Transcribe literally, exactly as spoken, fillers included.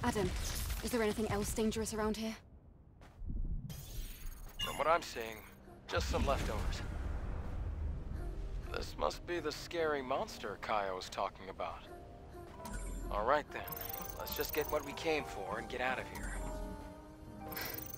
Adam, is there anything else dangerous around here? From what I'm seeing, just some leftovers. This must be the scary monster Kaya was talking about. Alright then, let's just get what we came for and get out of here.